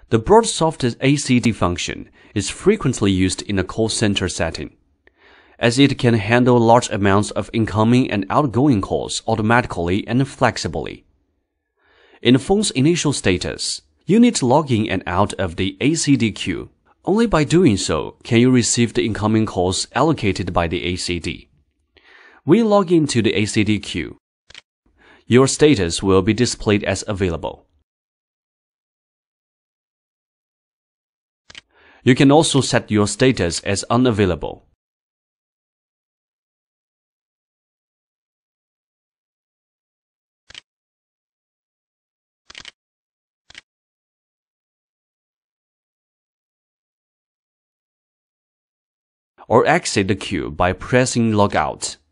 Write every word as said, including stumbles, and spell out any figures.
The BroadSoft A C D function is frequently used in a call center setting, as it can handle large amounts of incoming and outgoing calls automatically and flexibly. In the phone's initial status, you need to log in and out of the A C D queue. Only by doing so can you receive the incoming calls allocated by the A C D. When you log into the A C D queue, your status will be displayed as available. You can also set your status as unavailable. Or exit the queue by pressing Logout.